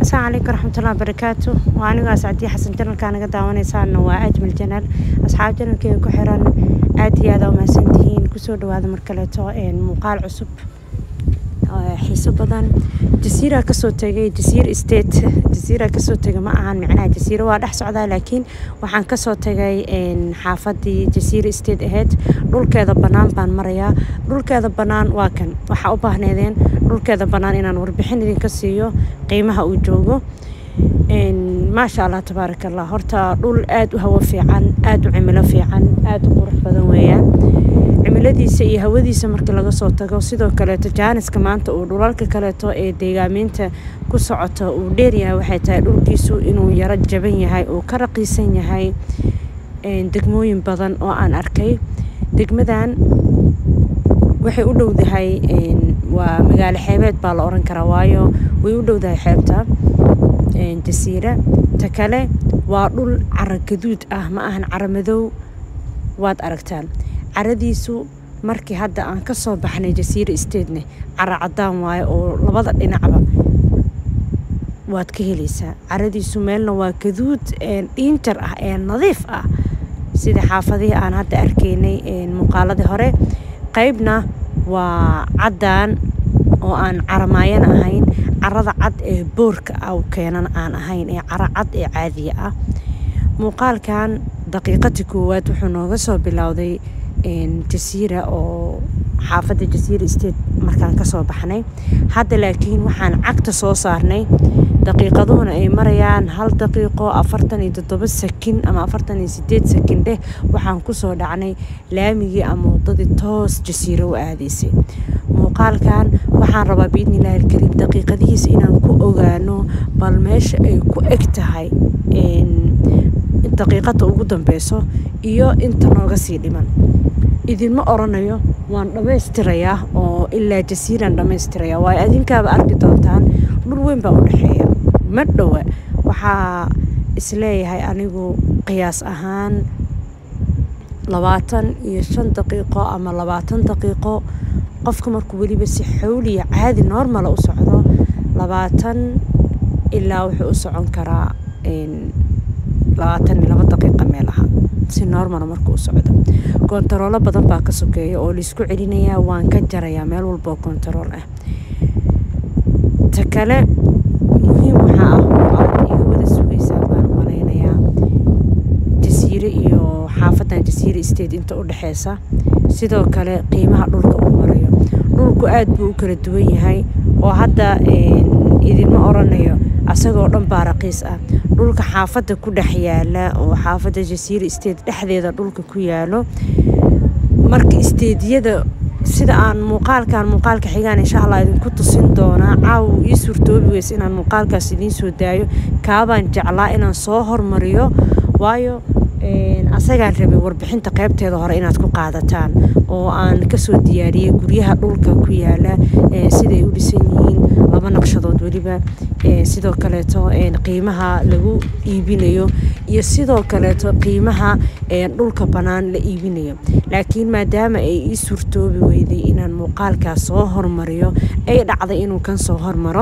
السلام عليكم ورحمة الله وبركاته. وأنا سعدي حسن جنرال كان قد داونيسان وأجمل جنرال أصحاب جنرال كي كحران آدي هذا وما سنتين كسود وهذا مركلته إن مقال عصب حسب بدن جزيرة كسوتة جزيرة استيت جزيرة كسوتة معها معناها جزيرة واضح صعدة لكن وحن كسوتة إن حافظي جزيرة استيت هاد دول كذا بنان بان مريا دول كذا بنان واكن وحأوبه هنيدين دول كذا بنان إن نوربحين اللي كسيو قيمها وجوجو إن ما شاء الله تبارك الله هرتا دول آد وهو في عن آد وعمله في عن آد وقرح بدن ويا cimiladiisa iyo hawadiisa markii laga soo tago sidoo kale tajaaniska maanta uu dhulalka kale to ee deegaaminta ku socota uu dheer yahay waxay tahay dhulkiisu inuu yara jaban yahay oo ka raqiisan yahay degmooyin badan oo aan arkay degmadan waxay u dhowdahay waa magaalo xeebeed baa la oran karaa waayo way u dhowdahay xeebta jasiira ta kale waa dhul carro gaduud ah ma ahan carro madow waad aragtaan caradiisu markii hadda aan ka soo baxnay jasiira isteedne carro cadaan waaye oo labada dhinacba waad ka helaysaa caradiisu meelna waa gaduud dhiinjar ah ee nadiif ah sida xaafadihii aan hadda arkaynay muuqaaladii hore qaybna waa caddaan oo aan caramayan ahayn carrada cad ee boorka ah u keenan aan ahayn ee carro cad ee caadiya ah muuqaalkan daqiiqadii koowaad wuxuu nooga soo bilowday jasiira oo xaafadda jasiira isteed markaan ka soo baxnay hadda laakiin waxaan cagta soo saarnay daqiiqaduhuna ay marayaan 1 daqiiqo 47 sakin ama 48 sakin dheh waxaan ku soo dhacnay laamigii ama wadadii toos jasiira u aadaysay muuqaalkan waxaan rabaa biidnillaahi alkariim daqiiqadihiisa inaan ku ogaano bal meesha ay ku eg tahay daqiiqada ugu dambeyso iyo inta nooga sii dhiman idinma oranayo waan dhamaystirayaa oo ilaa jasiiran dhamaystirayaa way adinkaaba arki doontaan dhul weyn baa u dhaxeeya ma dhawa waxaa isleeyahay anigu qiyaas ahaan 25 daqiiqo ama 20 daqiiqo qofka markuu waliba si xawliya caadi normal u socdo 20 ilaa wuxuu u socon karaa 22 daqiiqo meelaha si normal markuu u socdo kontaroolo badan baa ka sokeeya oo la isku celinayaa waan ka jarayaa meel walba oo kontarool ah ta kale muhiim waxa ah iga wada sugaysaa baan malaynayaa jasiire iyo xaafadan jasiire isteed inta u dhaxeysa sidoo kale qiimaha dhulka uu marayo dhulku aad buu u kala duwan yahay oo hadda idinma oranayo asagoo dhan baa raqiis ah dhulka xaafadda ku dhex yaala oo xaafadda jasiira isteed dhexdeeda dhulka ku yaalo marka isteediyada sida aan muuqaalka xigaan insha Allah idinku tusin doonaa caaw ii suurtoobi weys inaan muuqaalkaas idin soo daayo kaabaan jeclaa inaan soo hormariyo waayo asagaan rabay warbixinta qaybteeda hore inaad ku qaadataan oo aan ka soo diyaariyay guryaha dhulka ku yaala sida ay u dhisan yihiin laba naqshadood waliba sidoo kale qiimaha lagu iibinayo iyo sidoo kale qiimaha dhulka banaan la iibinayo laakiin maadaama ay ii suurtoobi weyday inaan muuqaalkaas soo hormariyo ay dhacday inuu kan soo hormaro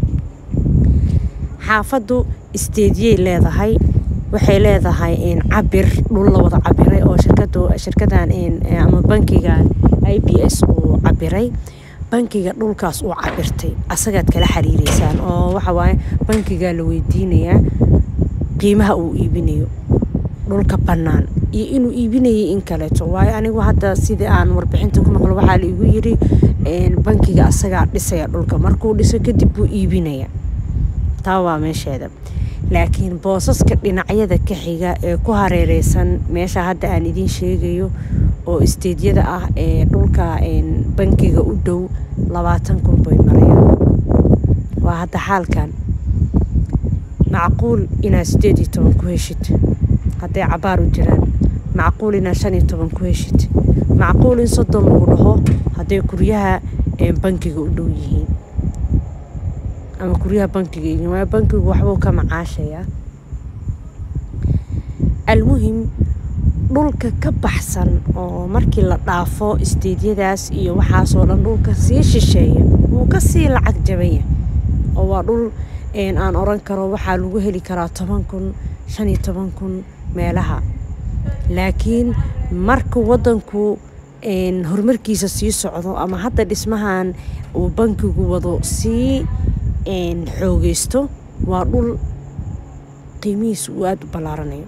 xaafaddu isteediyay leedahay waxay leedahay cabir dhul la wada cabiray oo shirkadan ama bankigan IBS uu cabiray bankiga dhulkaas uu cabirtay asagaad kala xiriireysaan oo waxa waaye bankiga la weydiinayaa qiimaha uu iibinayo dhulka banaan iyo inuu iibinayo in kale to waayo anigu hadda sidii aan warbixinta ku maqlo waxa la igu yiri bankiga asaga dhisaya dhulka markuu dhiso kadib buu iibinaya taa waa meesheeda laakiin boosaska dhinacyada ka xiga ee ku hareereysan meesha hadda aan idin sheegayo oo isteediyada ah ee dhulka bankiga u dhow 20,000 bay marayaan waa hadda xaalkan macquul inaad 18 ku heshid hadday cabaar u jiraan macquul inaad 15 ku heshid macquul in 30 lagu dhaho hadday guryaha bankiga u dhow yihiin ama guryaha bankiga iyo bankigu waxbuu ka macaashaya almuhim dhulka ka baxsan oo markii la dhaafo isteediyadaas iyo waxaas oo dhan dhulka sii shisheeya wuu ka sii lacag jabaya oo waa dhul aan oran karo waxaa lagu heli karaa 10,000 15,000 meelaha laakiin marka wadanku horumarkiisa sii socdo ama hadda dhismahan uu bankigu wado sii xoogeysto waa dhul qiimihiisu uu aad u ballaaranayo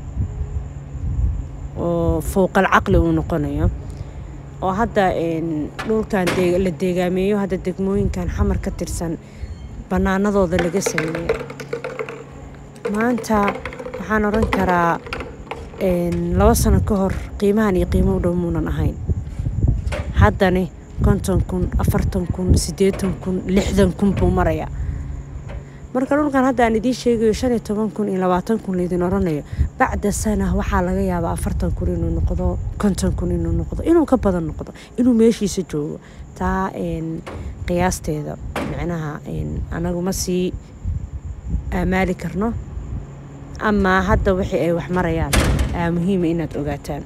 oo fowqal caqli uu noqonayo oo hadda dhulkan la deegaameeyo hadda degmooyinkan xamar ka tirsan banaanadooda laga sameeyo maanta waxaan oran karaa 2 sano ka hor qiimahan iyo qiimo u dhow muunan ahayn haddana 50,000 40,000 80,000 60,000 buu maraya marka dhulkan hadda aan idin sheegayo 15,000 iyo 20,000 leedin oranayo bacda sana waxaa laga yaabaa 40,000 inuu noqdo 50,000 inuu noqdo inuu ka badan noqdo inuu meeshiisa joogo taa qiyaasteeda macnaha anagu ma sii aamaali karno ama hadda wixii ay wax marayaan muhiim inaad ogaataan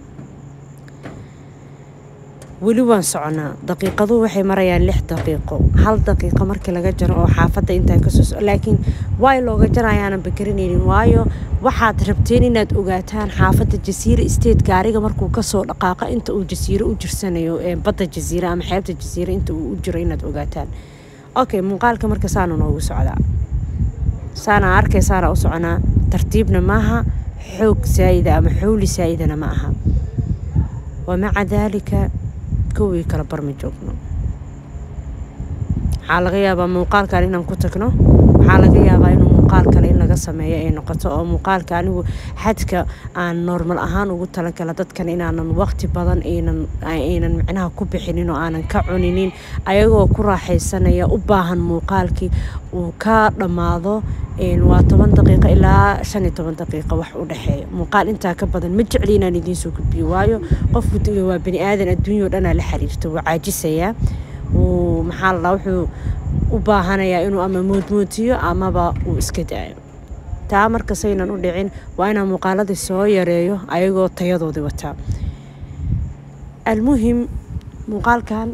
weli waan soconaa daqiiqadu waxay marayaan 6 daqiiqo 1 daqiiqo markii laga jaro oo xaafadda inta ka soo laakiin way looga jarayaan bakarinaynin waayo waxaad rabteen inaad ogaataan xaafadda Jasiira Estate gaariga markuu ka soo dhaqaaqa inta uu Jasiira u jirsanayo badda Jasiira ama xeebta Jasiira inta uu u jiro inaad ogaataan okay muuqaalka marka saan noogu socdaa saana arkaysaana u soconaa tartiibna maaha xoog saayida ama xawli saayidana ma aha ومع ذلك كوي kala barmi joogno waxaa laga yaabaa muuqaalkan inaan ku tagno waxaa laga yaabaa inuu muuqaal kale in laga sameeyo ay noqoto oo muuqaalka anigu xadka aan normal ahaan ugu talagala dadkan inaanan waqti badan aynan macnaha ku bixinin oo aanan ka cuninin ayagoo ku raaxaysanaya u baahan muuqaalkii uu ka dhamaado waa 10 daqiiqo ilaa 15 daqiiqo wax u dhaxeeyo muuqaal inta ka badan ma jecli inaan idin soo gudbiyo waayo qofku waa bani aadan adduunyo dhan la xiriirto waa caajisaya ومحل روحه وباهنا إنه أما موتيو أما با وإسكتاعي تامر كسينا نودعين وأنا مقالة السوية ريو أيقو تيضو دي وتا المهم مقال كان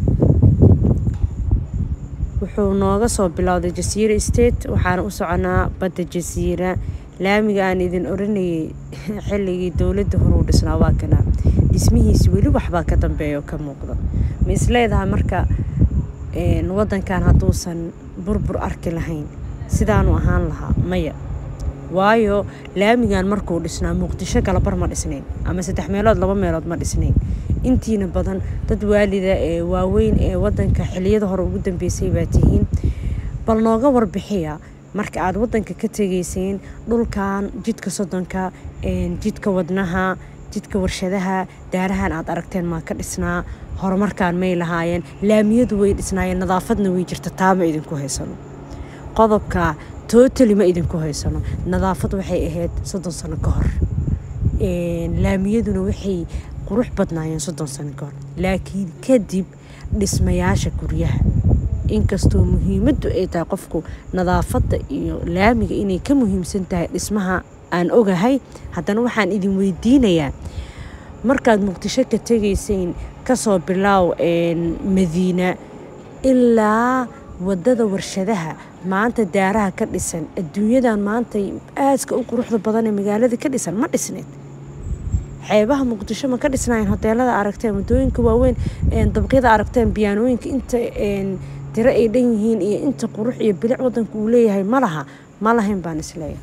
وحو نوغا صوب بلاو دي جزيرة استيت وحانا أسعنا بدا جزيرة لامي قان إذن أرني حلي دولة هرود سنواكنا اسمه سويلو وحبا كتنبيو كموقضا مثل marka wadan kan haduusan burbur arki lahayn sidaan u ahaan lahaa maya waayo laamigan markuu dhisnaa Muqdisho kala bar ma dhisnayn ama 3 meelood 2 meelood ma dhisnayn intiina badan dad waalida waaweyn wadanka xiliyada hore ugu dambeysay baa tihiin bal nooga warbixiya marka aad wadanka ka tageyseen dhulkan jidka sodonka jidka wadnaha jidka warshadaha daarahan aad aragteen ma ka dhisnaa horumarkaan may lahaayeen laamiyadu way dhisnaayeen nadaafadna way jirta taama idinku haysano qodobka totally ma idinku haysano nadaafad waxay ahayd 30 sano ka hor laamiyaduna waxay qurux badnaayeen 30 sano ka hor laakiin kadib dhismayaasha guryaha inkastoo muhiimadu ay tahay qofku nadaafadda iyo laamiga inay ka muhiimsan tahay dhismaha aan ogahay haddana waxaan idin weydiinayaa markaad Muqdisho ka tageyseen kasoo bilaaw Madiina ilaa wadada warshadaha maanta daaraha ka dhisan adduunyadan maanta aaska u quruxda badan ee magaalada ka dhisan ma dhisneed xeebaha Muqdisho ma ka dhisnaayeen hoteelada aragteen wadooyinka waaweyn dabaqyada aragteen biyaanooyinka inta tira ay dhan yihiin iyo inta qurux iyo bilic wadanku uu leeyahay ma lahayn baan isleeyahay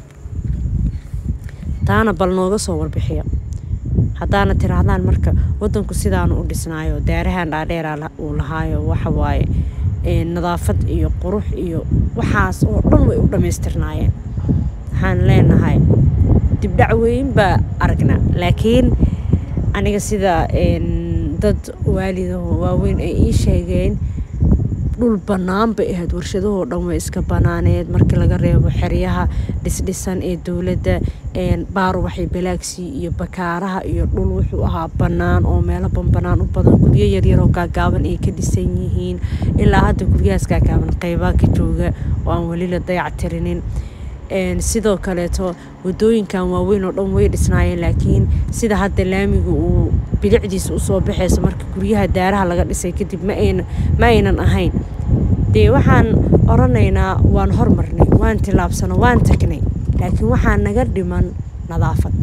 taana bal nooga soo warbixiya haddaana tirahdaan marka wadanku sidaan u dhisnaayo daarahan dhaadheer uu lahaayo waxa waaye nadaafad iyo qurux iyo waxaas oo dhan way u dhameystirnaayeen waxaan leenahay dib dhac weyn baa aragna laakiin aniga sida dad waalido waaweyn ay ii sheegeen dhul banaan bay ahayd warshadaha dhan way iska banaaneed markii laga reebo xiriyaha dhisdhisan ee dawladda baar waxay balaaksi iyo bakaaraha iyo dhul wuxuu ahaa banaan oo meelo banaan u badan guryo yar yar oo gaagaaban ay ka dhisan yihiin ilaa hadda guryahaas gaagaaban qaybaha ka jooga oo aan wali la dayactirinin sidoo kale to wadooyinkan waaweyn oo dhan way dhisnaayeen laakiin sida hadda laamigu uu bilicdiisa u soo baxayso marka guryaha daaraha laga dhisay kadib ma aynan ahayn waxaan oranaynaa waan hormarnay waan tilaabsano waan tagnay laakiin waxaa naga dhiman nadaafad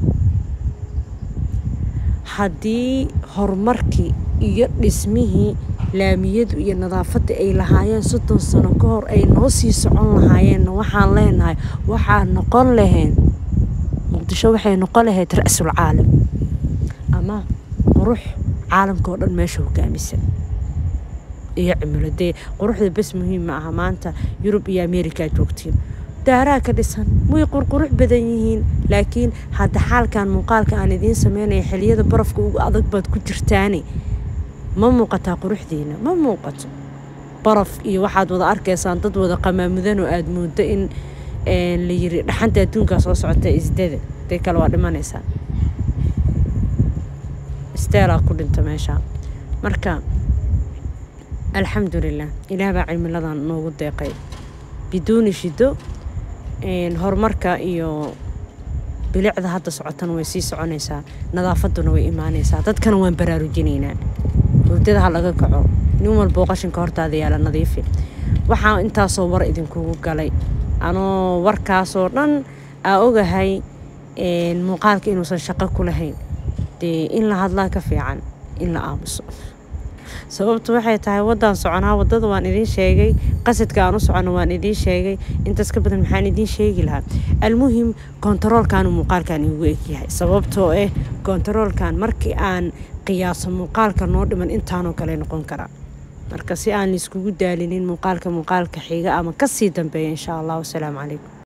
haddii horumarkii iyo dhismihii laamiyadu iyo nadaafadda ay lahaayeen 30 sano ka hor ay noo sii socon lahaayeen waxaan leenahay waxaa noqon lahayn muqdisho waxay noqon lahayd ra'sul caalam ama qurux caalamka oo dhan meesha hogaamisan iyo cimiladee quruxda bas muhiim ma aha maanta Yurub iyo Ameerika joogtiin daaraa ka dhisan way qurqurux badan yihiin laakiin hadda xaalkan muuqaalka aan idiin sameynay xilliyada barafka ugu adag baad ku jirtaani ma muuqata quruxdiina ma muuqato baraf iyo waxaad wada arkaysaan dad wada qamaamudan oo aad moodo in la yiri dhaxanta adduunka soo socota isdada day kala waa dhimanaysaa isteela ku dhinta meesha marka alxamdulillah ilaaha cimiladan noogu deeqay biduuni shido horumarka iyo bilicda hadda socotan way sii soconaysaa nadaafaduna way imaanaysaa dadkana waan baraarujinaynaa hurdada laga kaco nin walba qashinka hortaada yaala nadiifi waxaan intaasoo war idinkugu galay anoo warkaasoo dhan ogahay muuqaalka inuusan shaqo ku lahayn in la hadlaa ka fiican in la aamuso sababtu waxay tahay wadan soconaa wadada waan idin sheegay qasadka aan u socono waan idin sheegay intaas ka badan maxaan idin sheegi lahaa almuhim kontaroolkan muuqaalkan igu eegyahay sababtoo kontaroolkan markii aan qiyaaso muuqaalka noo dhiman intaanoo kale noqon kara marka si aan iskugu daalinin muuqaalka xiga ama ka sii dambeeyo insha Allah. Wassalaamu calaykum.